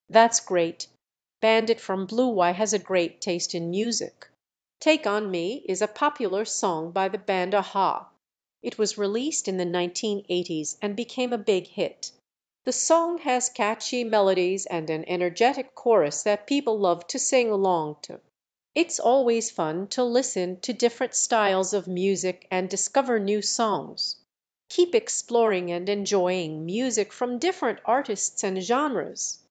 That's great. Bandit from Bluey has a great taste in music. Take on Me is a popular song by the band a-ha. It was released in the 1980s and became a big hit. The song has catchy melodies and an energetic chorus that people love to sing along to. It's always fun to listen to different styles of music and discover new songs. Keep exploring and enjoying music from different artists and genres.